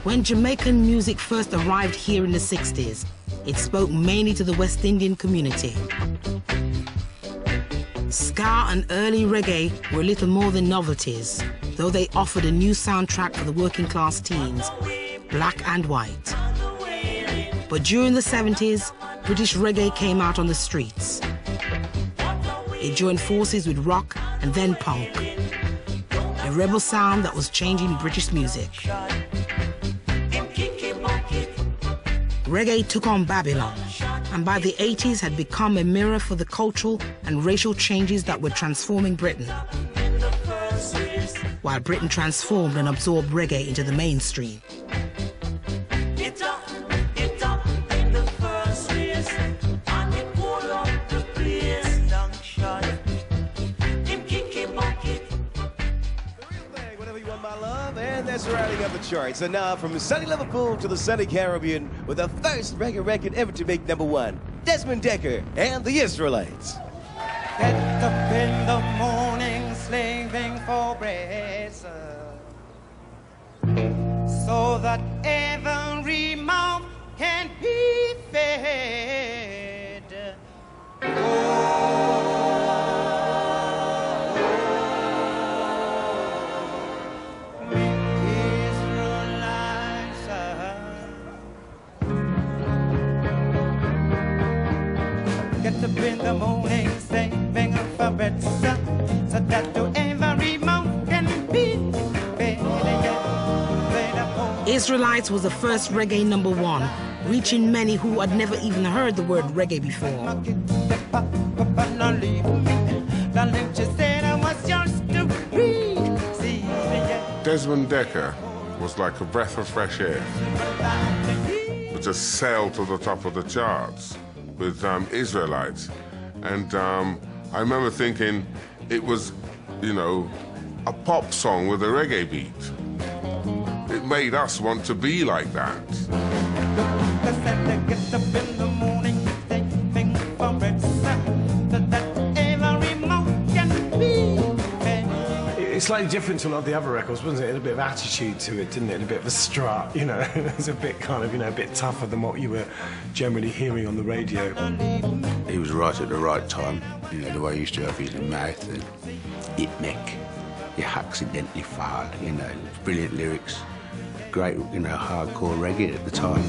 When Jamaican music first arrived here in the 60s, it spoke mainly to the West Indian community. Ska and early reggae were little more than novelties, though they offered a new soundtrack for the working class teens, black and white. But during the 70s, British reggae came out on the streets. It joined forces with rock and then punk, a rebel sound that was changing British music. Reggae took on Babylon, and by the 80s had become a mirror for the cultural and racial changes that were transforming Britain, while Britain transformed and absorbed reggae into the mainstream. Rounding up the charts, and now from sunny Liverpool to the sunny Caribbean with the first reggae record ever to make #1, Desmond Dekker and the Israelites. Get up in the morning slaving for bread, so that every mouth can be fed. Get up in the morning, saving for bread, so that to every mouth can be fed. Israelites was the first reggae #1, reaching many who had never even heard the word reggae before. Desmond Dekker was like a breath of fresh air. It just sailed to the top of the charts with Israelites. And I remember thinking it was, you know, a pop song with a reggae beat. It made us want to be like that. It's slightly different to a lot of the other records, wasn't it? It had a bit of attitude to it, didn't it? And a bit of a strut, you know. It was a bit kind of, you know, a bit tougher than what you were generally hearing on the radio. He was right at the right time. You know, the way he used to have his mouth and it neck, you accidentally fall, you know, brilliant lyrics. Great, you know, hardcore reggae at the time.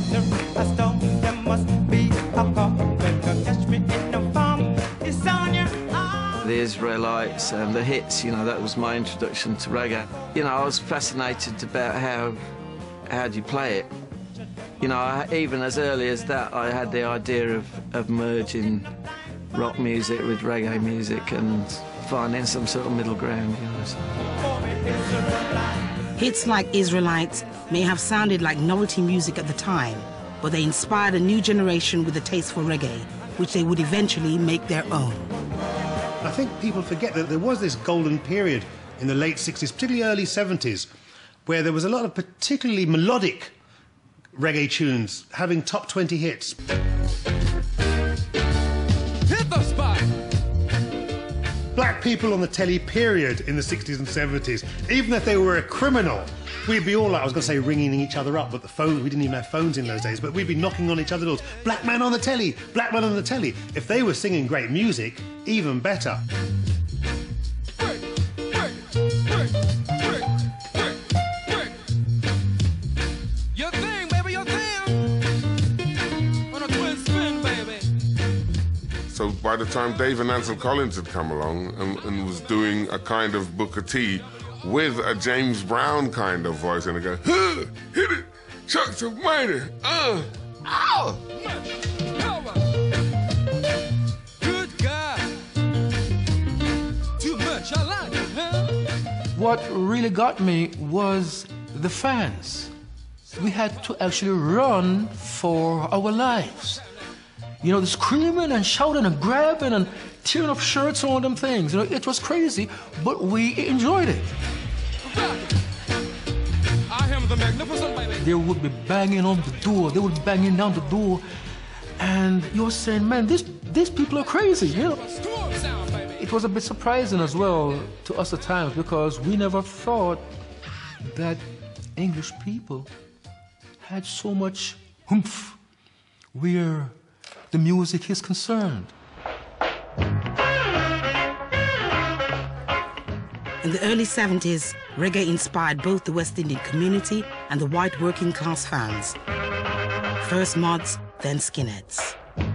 The Israelites and the hits, you know, that was my introduction to reggae. You know, I was fascinated about how do you play it. You know, even as early as that, I had the idea of merging rock music with reggae music and finding some sort of middle ground, you know. So. Hits like Israelites may have sounded like novelty music at the time, but they inspired a new generation with a taste for reggae, which they would eventually make their own. I think people forget that there was this golden period in the late 60s, particularly early 70s, where there was a lot of particularly melodic reggae tunes having top 20 hits. Hit the spot! Black people on the telly period in the 60s and 70s, even if they were a criminal, we'd be all like, I was going to say ringing each other up, but the phone, we didn't even have phones in those days, but we'd be knocking on each other's doors. Black man on the telly, black man on the telly. If they were singing great music, even better. Your thing, baby, your thing. On a twin spin, baby. So by the time Dave and Ansel Collins had come along and was doing a kind of Booker T with a James Brown kind of voice, and they go, huh, hit it, Chucks of Mighty, ow! Good God. Too much, I like it, huh? What really got me was the fans. We had to actually run for our lives. You know, the screaming and shouting and grabbing and tearing up shirts and all them things. You know, it was crazy, but we enjoyed it. I am the magnificent baby. They would be banging on the door. They would be banging down the door. And you're saying, man, these people are crazy, you know. It was a bit surprising as well to us at times because we never thought that English people had so much oomph where the music is concerned. In the early 70s, reggae inspired both the West Indian community and the white working class fans. First mods, then skinheads.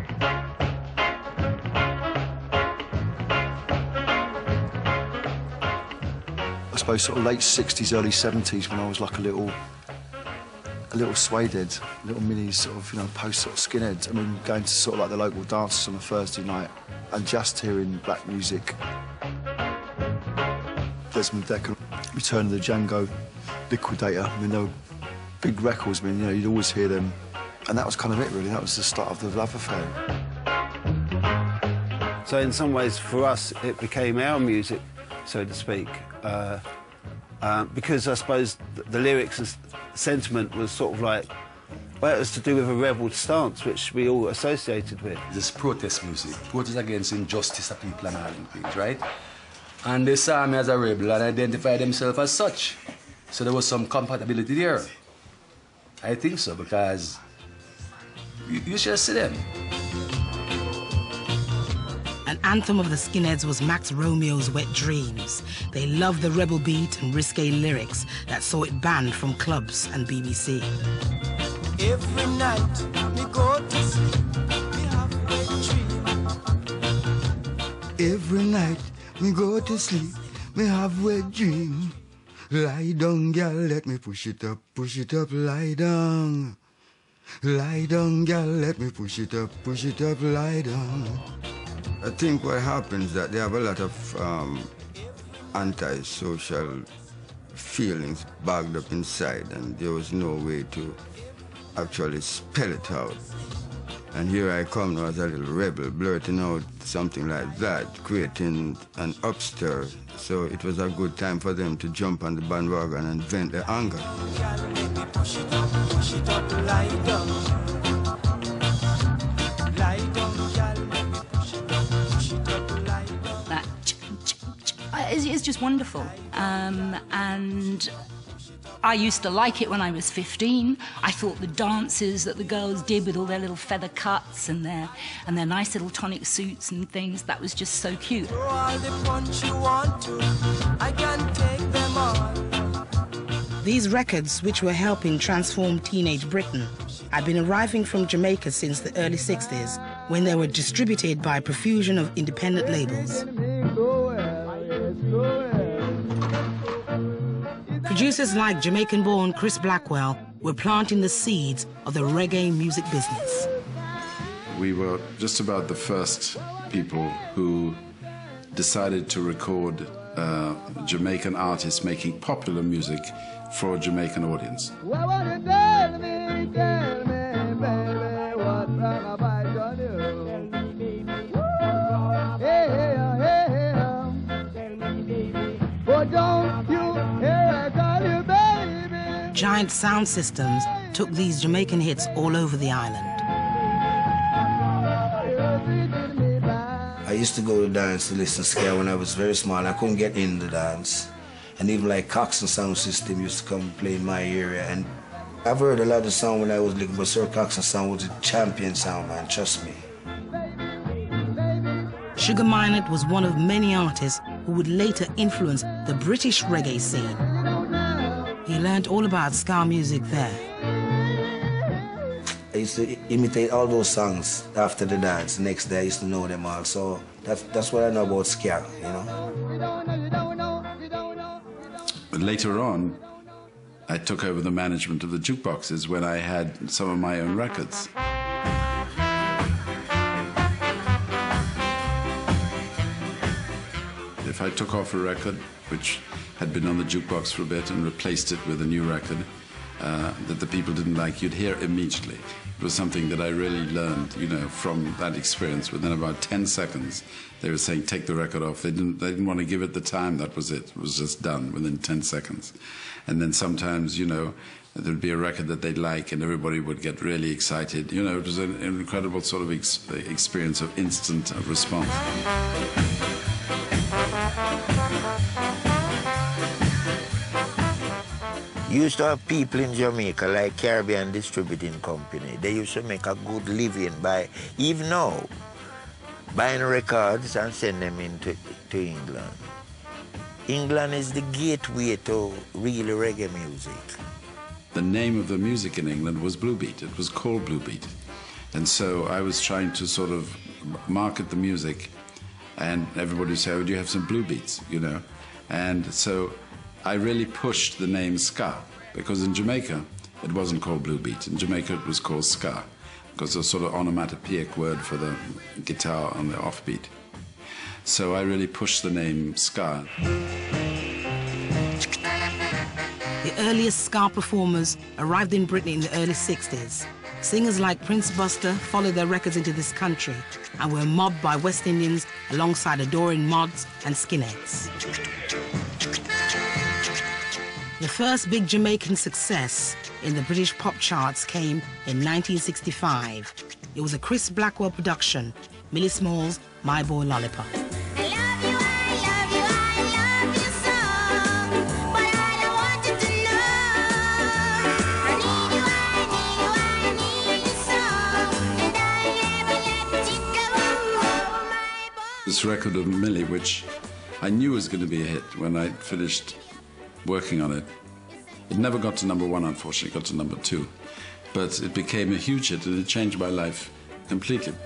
I suppose sort of late 60s, early 70s when I was like a little suede head, little mini sort of, you know, post sort of skinhead. I mean, going to sort of like the local dances on a Thursday night and just hearing black music. Desmond Dekker, Return of the Django, Liquidator, I mean, they were big records, I mean, you know, you'd always hear them. And that was kind of it, really. That was the start of the love affair. So in some ways, for us, it became our music, so to speak, because I suppose the lyrics and sentiment was sort of like, well, it was to do with a rebel stance, which we all associated with. This protest music, protest against injustice of people and all them things, right? And they saw me as a rebel and identified themselves as such. So there was some compatibility there. I think so, because you should see them. An anthem of the skinheads was Max Romeo's Wet Dreams. They loved the rebel beat and risque lyrics that saw it banned from clubs and BBC. Every night we go to sleep, we have a dream. Every night we go to sleep, me have wet dream. Lie down, girl, let me push it up, lie down. Lie down, girl, let me push it up, lie down. I think what happens is that they have a lot of anti-social feelings bagged up inside, and there was no way to actually spell it out. And here I come now as a little rebel, blurting out something like that, creating an upstir. So it was a good time for them to jump on the bandwagon and vent their anger. Push it up, lie down. Lie down, girl, let me push it up, lie down. That it's just wonderful. And I used to like it when I was 15. I thought the dances that the girls did with all their little feather cuts and their nice little tonic suits and things, that was just so cute. Throw all the punch you want to, I can take them all. These records, which were helping transform teenage Britain, had been arriving from Jamaica since the early 60s, when they were distributed by a profusion of independent labels. Producers like Jamaican-born Chris Blackwell were planting the seeds of the reggae music business. We were just about the first people who decided to record Jamaican artists making popular music for a Jamaican audience. Giant sound systems took these Jamaican hits all over the island. I used to go to dance to listen to ska when I was very small. I couldn't get in the dance. And even like Coxsone Sound System used to come play in my area. And I've heard a lot of sound when I was little, but Sir Coxsone Sound was a champion sound, man, trust me. Sugar Minott was one of many artists who would later influence the British reggae scene. He learned all about ska music there. I used to imitate all those songs after the dance. The next day I used to know them all. So that's what I know about ska, you know. But later on, I took over the management of the jukeboxes when I had some of my own records. If I took off a record which had been on the jukebox for a bit and replaced it with a new record that the people didn't like, you'd hear immediately. It was something that I really learned, you know, from that experience. Within about 10 seconds, they were saying, take the record off. They didn't want to give it the time. That was it. It was just done within 10 seconds. And then sometimes, you know, there'd be a record that they'd like and everybody would get really excited. You know, it was an incredible sort of experience of instant response. You used to have people in Jamaica like Caribbean Distributing Company. They used to make a good living by, even now, buying records and send them into England. England is the gateway to real reggae music. The name of the music in England was Bluebeat. It was called Bluebeat. And so I was trying to sort of market the music, and everybody would say, oh, do you have some Bluebeats, you know? And so I really pushed the name ska, because in Jamaica it wasn't called Bluebeat. In Jamaica it was called ska, because it's a sort of onomatopoeic word for the guitar on the offbeat. So I really pushed the name ska. The earliest ska performers arrived in Britain in the early 60s. Singers like Prince Buster followed their records into this country and were mobbed by West Indians alongside adoring mods and skinheads. The first big Jamaican success in the British pop charts came in 1965. It was a Chris Blackwell production, Millie Small's My Boy Lollipop. This record of Millie, which I knew was going to be a hit when I finished working on it. It never got to #1, unfortunately, it got to #2. But it became a huge hit and it changed my life completely.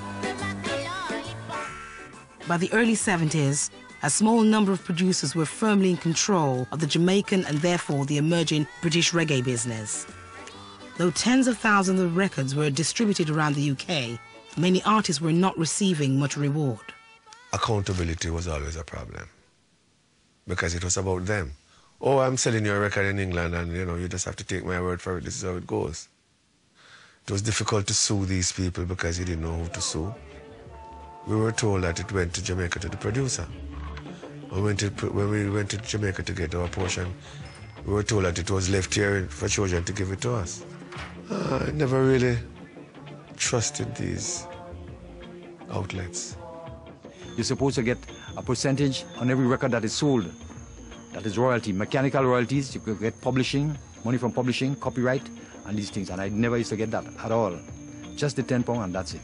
By the early 70s, a small number of producers were firmly in control of the Jamaican and therefore the emerging British reggae business. Though tens of thousands of records were distributed around the UK, many artists were not receiving much reward. Accountability was always a problem because it was about them. Oh, I'm selling you a record in England and, you know, you just have to take my word for it. This is how it goes. It was difficult to sue these people because you didn't know who to sue. We were told that it went to Jamaica to the producer. When we went to Jamaica to get our portion, we were told that it was left here for children to give it to us. I never really trusted these outlets. You're supposed to get a percentage on every record that is sold. That is royalty, mechanical royalties. You could get publishing, money from publishing, copyright, and these things. And I never used to get that at all. Just the £10 and that's it.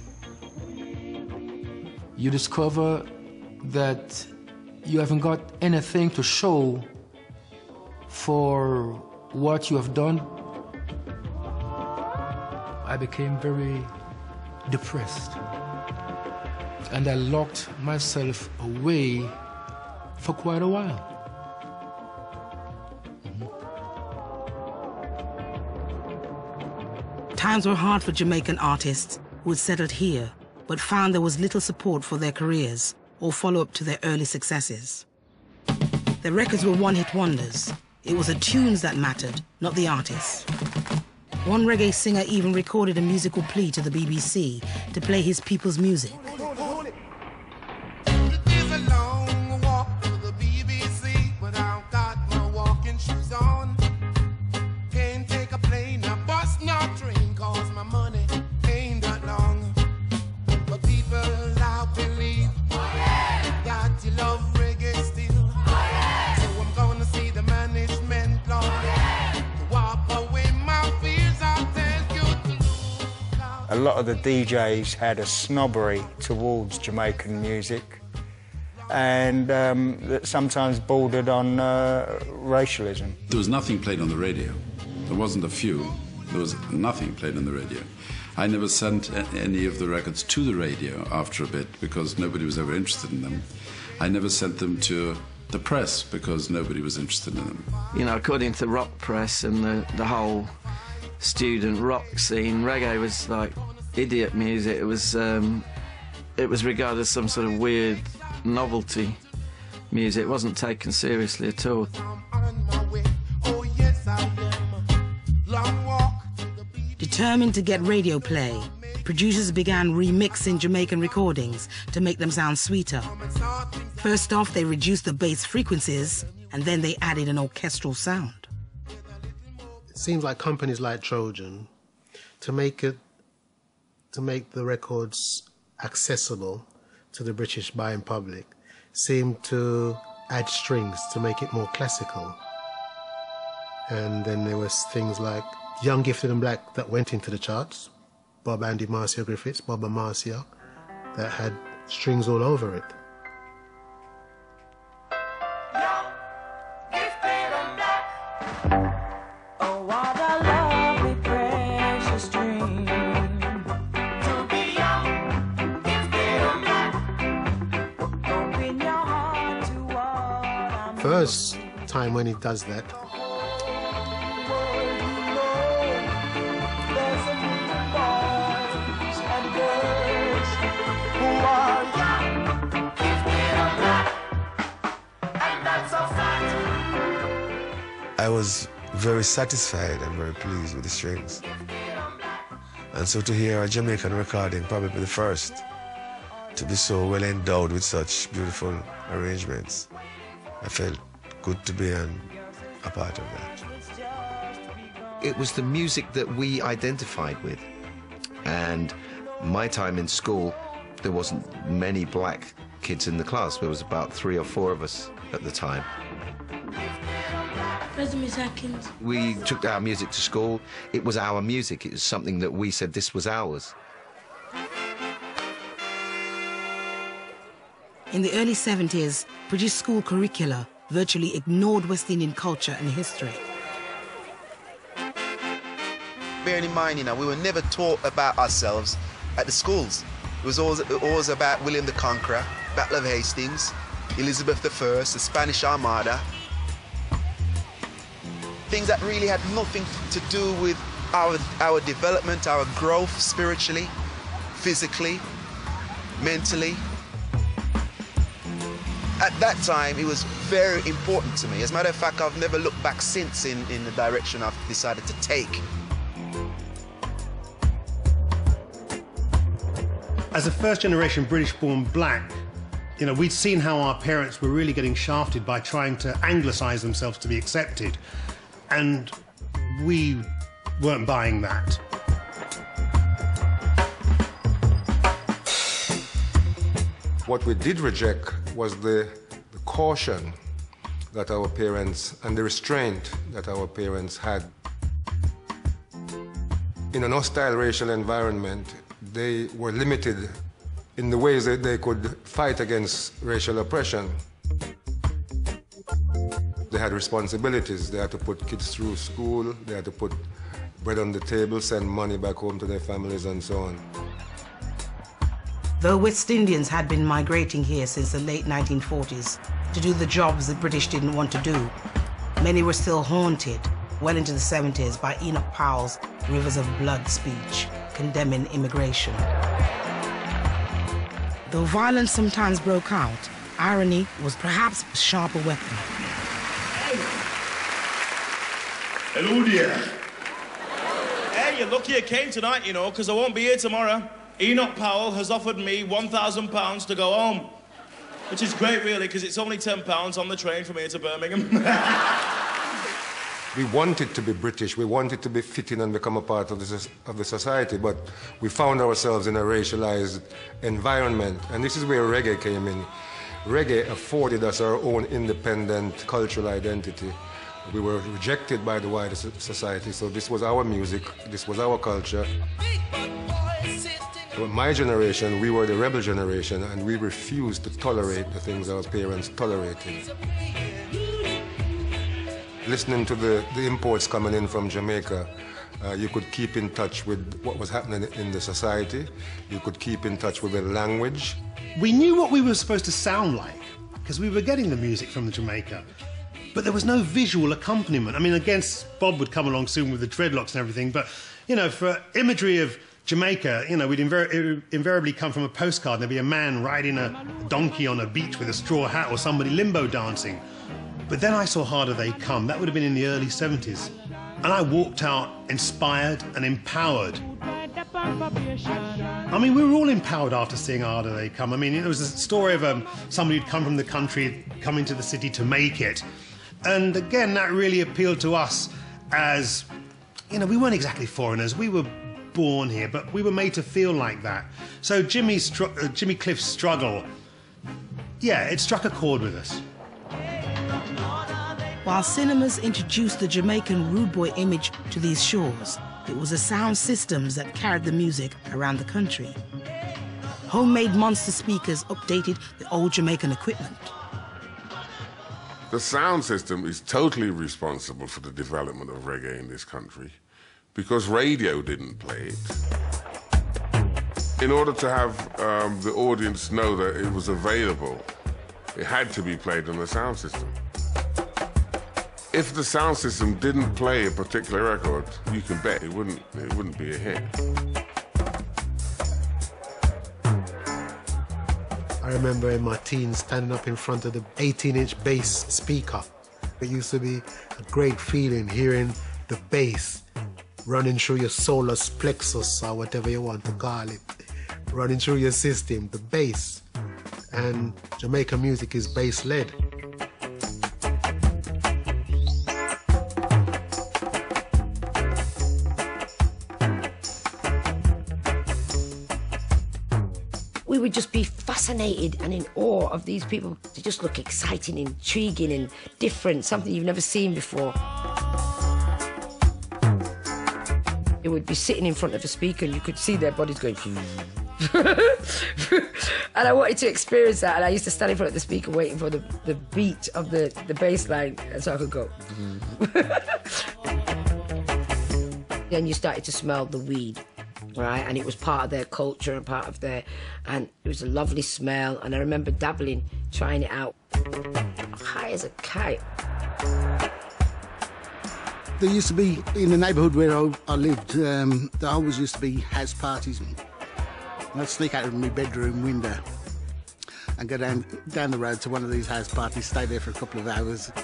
You discover that you haven't got anything to show for what you have done. I became very depressed. And I locked myself away for quite a while. Times were hard for Jamaican artists who had settled here, but found there was little support for their careers or follow-up to their early successes. Their records were one-hit wonders. It was the tunes that mattered, not the artists. One reggae singer even recorded a musical plea to the BBC to play his people's music. A lot of the DJs had a snobbery towards Jamaican music and that sometimes bordered on racialism. There was nothing played on the radio. There wasn't a few. There was nothing played on the radio. I never sent any of the records to the radio after a bit because nobody was ever interested in them. I never sent them to the press because nobody was interested in them. You know, according to rock press and the whole student rock scene, reggae was like idiot music. It was regarded as some sort of weird novelty music. It wasn't taken seriously at all. Determined to get radio play, producers began remixing Jamaican recordings to make them sound sweeter. First off, they reduced the bass frequencies, and then they added an orchestral sound. It seems like companies like Trojan, to make the records accessible to the British buying public, seem to add strings to make it more classical. And then there was things like Young, Gifted and Black that went into the charts. Bob Andy Marcia Griffiths, Bob and Marcia, that had strings all over it. First time when he does that, I was very satisfied and very pleased with the strings. And so to hear a Jamaican recording, probably the first, to be so well endowed with such beautiful arrangements, I felt good to be a part of that. It was the music that we identified with. And my time in school, there wasn't many black kids in the class. There was about 3 or 4 of us at the time. We took our music to school. It was our music. It was something that we said this was ours. In the early 70s, British school curricula virtually ignored West Indian culture and history. Bearing in mind, we were never taught about ourselves at the schools. It was always about William the Conqueror, Battle of Hastings, Elizabeth I, the Spanish Armada. Things that really had nothing to do with our development, our growth spiritually, physically, mentally. At that time, it was very important to me. As a matter of fact, I've never looked back since in the direction I've decided to take. As a first-generation British-born black, we'd seen how our parents were really getting shafted by trying to anglicise themselves to be accepted. And we weren't buying that. What we did reject was the caution that our parents and the restraint that our parents had. In an hostile racial environment, they were limited in the ways that they could fight against racial oppression. They had responsibilities. They had to put kids through school, they had to put bread on the table, send money back home to their families, and so on. Though West Indians had been migrating here since the late 1940s to do the jobs the British didn't want to do, many were still haunted well into the 70s by Enoch Powell's Rivers of Blood speech condemning immigration. Though violence sometimes broke out, irony was perhaps a sharper weapon. Hello there. Hey, you're lucky I came tonight, because I won't be here tomorrow. Enoch Powell has offered me £1,000 to go home, which is great, really, because it's only £10 on the train from here to Birmingham. We wanted to be British, we wanted to be fit in and become a part of the society, but we found ourselves in a racialized environment, and this is where reggae came in. Reggae afforded us our own independent cultural identity. We were rejected by the wider society, so this was our music, this was our culture. But my generation, we were the rebel generation, and we refused to tolerate the things our parents tolerated. Listening to the imports coming in from Jamaica, you could keep in touch with what was happening in the society. You could keep in touch with the language. We knew what we were supposed to sound like, because we were getting the music from Jamaica. But there was no visual accompaniment. I mean, Bob would come along soon with the dreadlocks and everything, but, for imagery of Jamaica, we'd invariably come from a postcard, and there'd be a man riding a donkey on a beach with a straw hat, or somebody limbo dancing. But then I saw Harder They Come. That would have been in the early 70s. And I walked out inspired and empowered. I mean, we were all empowered after seeing Harder They Come. I mean, it was a story of somebody who'd come from the country, coming to the city to make it. And again, that really appealed to us as, we weren't exactly foreigners. We were born here, but we were made to feel like that. So Jimmy Cliff's struggle, it struck a chord with us. While cinemas introduced the Jamaican rude boy image to these shores, it was the sound systems that carried the music around the country. Homemade monster speakers updated the old Jamaican equipment. The sound system is totally responsible for the development of reggae in this country because radio didn't play it. In order to have the audience know that it was available, it had to be played on the sound system. If the sound system didn't play a particular record, you can bet it wouldn't be a hit. I remember in my teens standing up in front of the 18-inch bass speaker. It used to be a great feeling hearing the bass running through your solar plexus or whatever you want to call it, running through your system, the bass. And Jamaican music is bass-led. We would just be fascinated and in awe of these people. They just look exciting, intriguing and different, something you've never seen before. They would be sitting in front of a speaker and you could see their bodies going... And I wanted to experience that, and I used to stand in front of the speaker waiting for the beat of the bass line so I could go. Then you started to smell the weed. Right, and it was part of their culture and part of their, and it was a lovely smell. And I remember dabbling, trying it out, high as a kite. There used to be, in the neighbourhood where I lived, there always used to be house parties. I'd sneak out of my bedroom window and go down the road to one of these house parties, stay there for a couple of hours,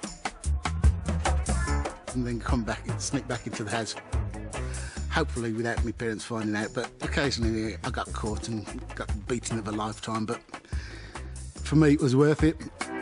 and then come back and sneak back into the house. Hopefully without my parents finding out, but occasionally I got caught and got the beating of a lifetime, but for me it was worth it.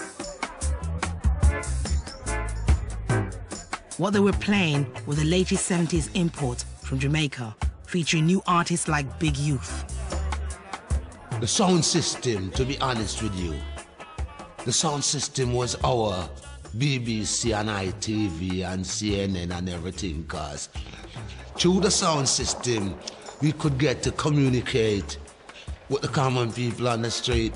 What they were playing were the latest 70s imports from Jamaica, featuring new artists like Big Youth. The sound system, to be honest with you, the sound system was our BBC and ITV and CNN and everything, because through the sound system, we could get to communicate with the common people on the street.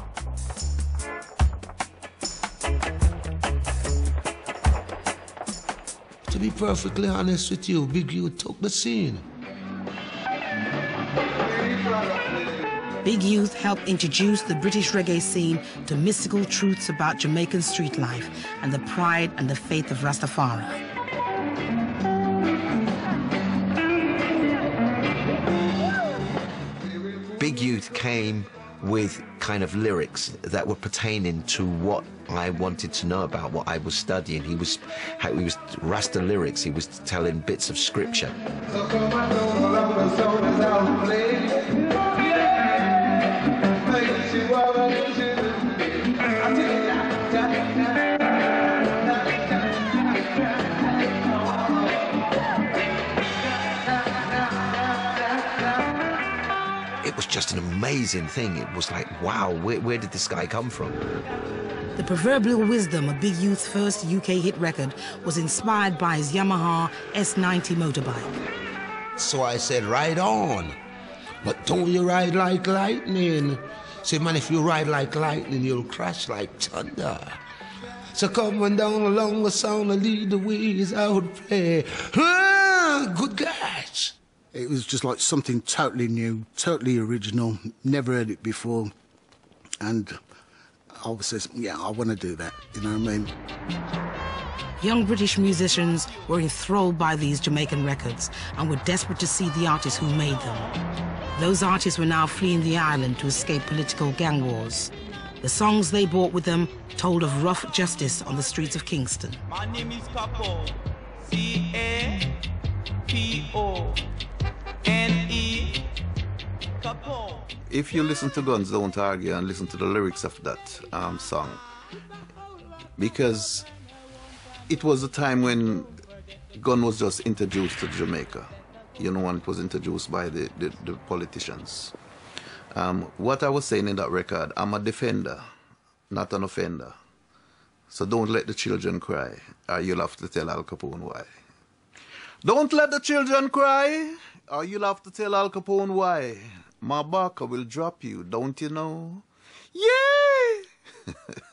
To be perfectly honest with you, Big Youth took the scene. Big Youth helped introduce the British reggae scene to mystical truths about Jamaican street life and the pride and the faith of Rastafari. Big Youth came with kind of lyrics that were pertaining to what I wanted to know about, what I was studying. He was Rasta lyrics. He was telling bits of scripture. It was just an amazing thing. It was like, wow, where did this guy come from? The proverbial wisdom of Big Youth's first UK hit record was inspired by his Yamaha S90 motorbike. So I said, ride on, but don't you ride like lightning. Say, man, if you ride like lightning, you'll crash like thunder. So come on down along the sound and lead the ways out play. Ah, good catch. It was just like something totally new, totally original, never heard it before. And I said, yeah, I want to do that, you know what I mean? Young British musicians were enthralled by these Jamaican records and were desperate to see the artists who made them. Those artists were now fleeing the island to escape political gang wars. The songs they brought with them told of rough justice on the streets of Kingston. My name is Capo, C-A-P-O-N-E, Capo. If you listen to Guns Don't Argue and listen to the lyrics of that song, because it was a time when gun was just introduced to Jamaica, you know, and it was introduced by the politicians. What I was saying in that record, I'm a defender, not an offender. So don't let the children cry, or you'll have to tell Al Capone why. Don't let the children cry, or you'll have to tell Al Capone why. My barker will drop you, don't you know? Yeah!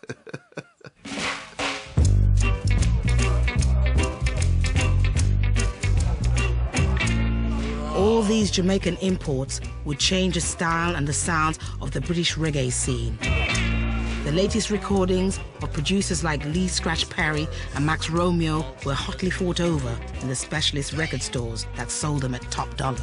All these Jamaican imports would change the style and the sounds of the British reggae scene. The latest recordings of producers like Lee Scratch Perry and Max Romeo were hotly fought over in the specialist record stores that sold them at top dollar.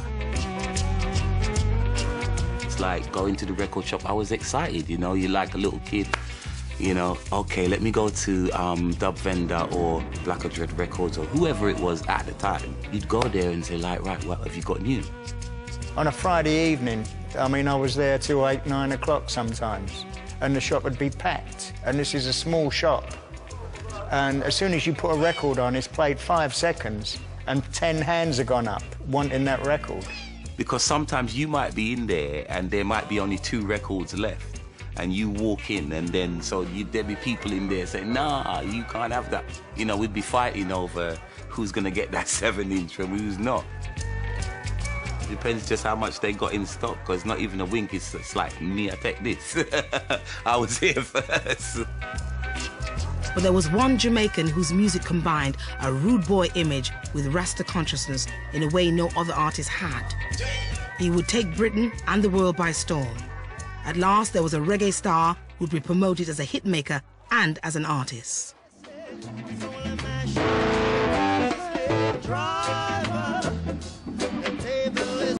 It's like going to the record shop. I was excited, you know, you're like a little kid, you know, okay, let me go to Dub Vendor or Black or Dread Records or whoever it was at the time. You'd go there and say, like, right, what have you got new? On a Friday evening, I mean, I was there till 8, 9 o'clock sometimes, and the shop would be packed. And this is a small shop. And as soon as you put a record on, it's played 5 seconds, and 10 hands have gone up wanting that record. Because sometimes you might be in there and there might be only 2 records left. And you walk in, and then there'd be people in there saying, nah, you can't have that. You know, we'd be fighting over who's gonna get that 7-inch from who's not. Depends just how much they got in stock, because not even a wink, it's like, me, I take this. I was here first. But there was one Jamaican whose music combined a rude boy image with Rasta consciousness in a way no other artist had. He would take Britain and the world by storm. At last, there was a reggae star who'd be promoted as a hitmaker and as an artist.